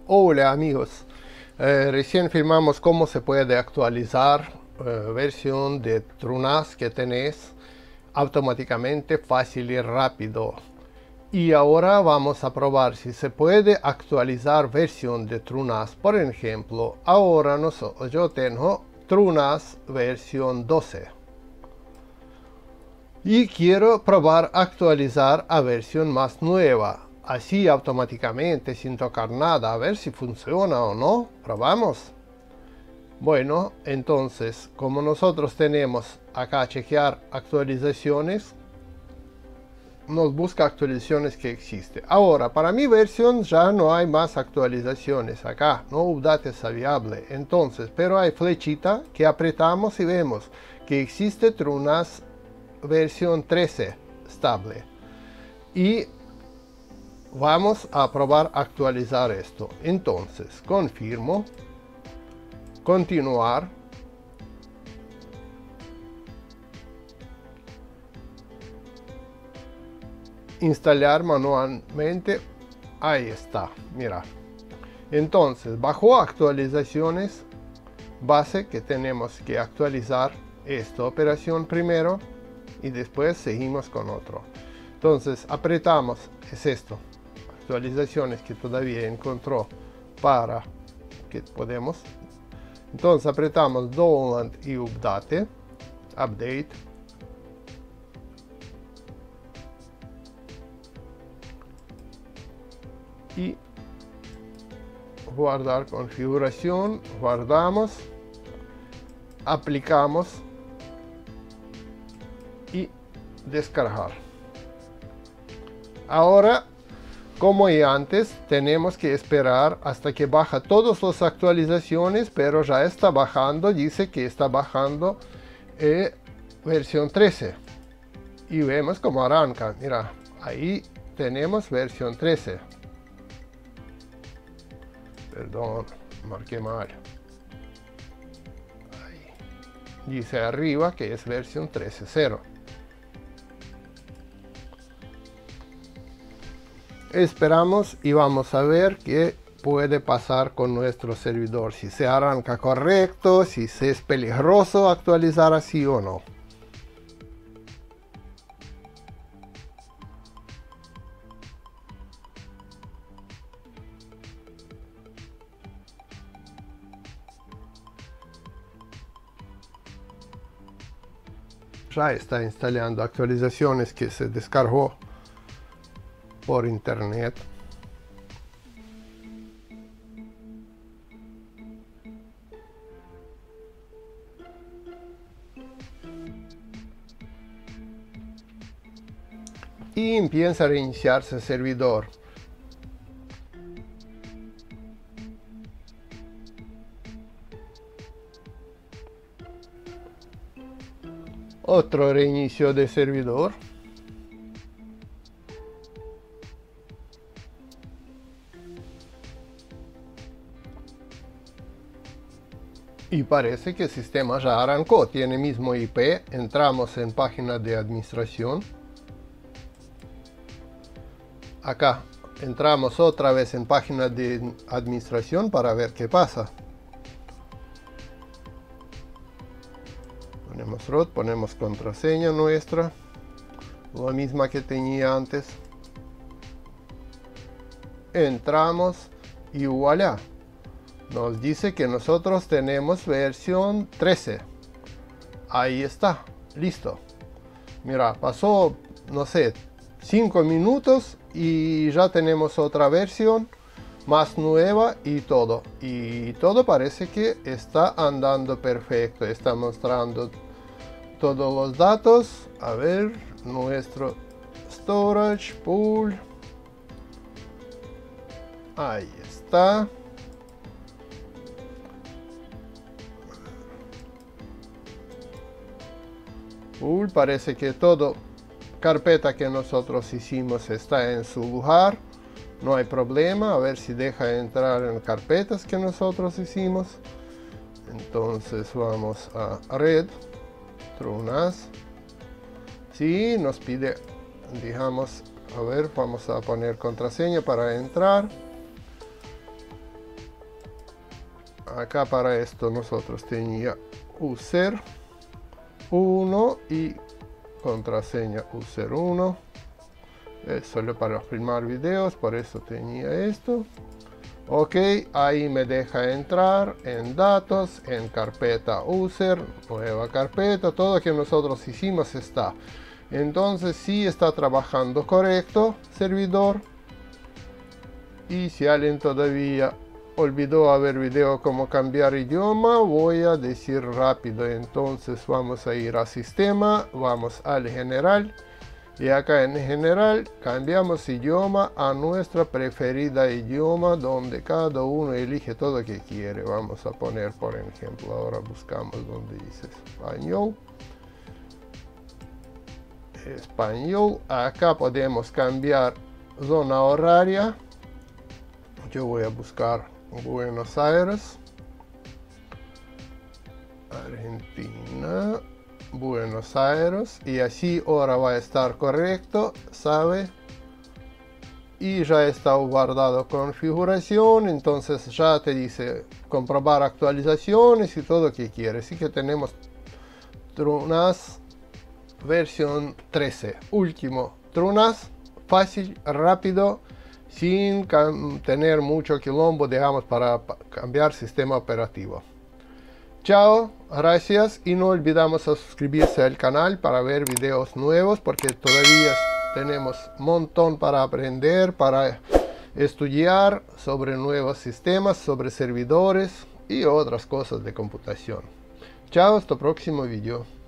Hola amigos, recién filmamos cómo se puede actualizar versión de TrueNAS que tenés automáticamente, fácil y rápido. Y ahora vamos a probar si se puede actualizar versión de TrueNAS. Por ejemplo, ahora yo tengo TrueNAS versión 12 y quiero probar actualizar a versión más nueva, así automáticamente sin tocar nada, a ver si funciona o no. Probamos. Bueno, entonces como nosotros tenemos acá chequear actualizaciones, nos busca actualizaciones que existe. Ahora, para mi versión ya no hay más actualizaciones acá, no update es viable. Entonces, pero hay flechita que apretamos y vemos que existe TrueNAS versión 13 estable. Y vamos a probar actualizar esto. Entonces, confirmo, continuar. Instalar manualmente. Ahí está, mira. Entonces, bajo actualizaciones base, que tenemos que actualizar esta operación primero y después seguimos con otro. Entonces apretamos, es esto, actualizaciones que todavía encontró para que podemos. Entonces apretamos download y update. Y guardar configuración, guardamos, aplicamos y descargar. Ahora, como y antes, tenemos que esperar hasta que baja todas las actualizaciones, pero ya está bajando, dice que está bajando versión 13. Y vemos cómo arranca, mira, ahí tenemos versión 13. Perdón, marqué mal. Ahí. Dice arriba que es versión 13.0. Esperamos y vamos a ver qué puede pasar con nuestro servidor, si se arranca correcto, si es peligroso actualizar así o no. Ya está instalando actualizaciones que se descargó por internet. Y empieza a reiniciarse el servidor. Otro reinicio de servidor. Y parece que el sistema ya arrancó, tiene mismo IP. Entramos en página de administración. Acá entramos otra vez en página de administración para ver qué pasa. Ponemos root, ponemos contraseña nuestra, la misma que tenía antes. Entramos y voilà. Nos dice que nosotros tenemos versión 13. Ahí está, listo. Mira, pasó, no sé, 5 minutos y ya tenemos otra versión más nueva y todo. Y todo parece que está andando perfecto. Está mostrando todos los datos. A ver, nuestro storage pool. Ahí está. Parece que todo carpeta que nosotros hicimos está en su lugar, no hay problema. A ver si deja entrar en carpetas que nosotros hicimos. Entonces vamos a red, TrueNAS. Sí, nos pide, digamos, a ver, vamos a poner contraseña para entrar. Acá para esto nosotros tenía user 1 y contraseña user 1. Es solo para filmar videos, por eso tenía esto. Ok, ahí me deja entrar en datos, en carpeta user, nueva carpeta, todo lo que nosotros hicimos está. Entonces sí está trabajando correcto servidor. Y si alguien todavía olvidó ver video cómo cambiar idioma, voy a decir rápido. Entonces vamos a ir a sistema, vamos al general. Y acá en general cambiamos idioma a nuestra preferida idioma, donde cada uno elige todo lo que quiere. Vamos a poner, por ejemplo, ahora buscamos donde dice español. Español. Acá podemos cambiar zona horaria. Yo voy a buscar Buenos Aires, Argentina. Buenos Aires, y así ahora va a estar correcto, ¿sabe? Y ya está guardado configuración, entonces ya te dice comprobar actualizaciones y todo lo que quieres. Así que tenemos TrueNAS versión 13, último TrueNAS, fácil, rápido, sin tener mucho quilombo, digamos, para cambiar sistema operativo. Chao, gracias, y no olvidamos suscribirse al canal para ver videos nuevos, porque todavía tenemos un montón para aprender, para estudiar sobre nuevos sistemas, sobre servidores y otras cosas de computación. Chao, hasta el próximo video.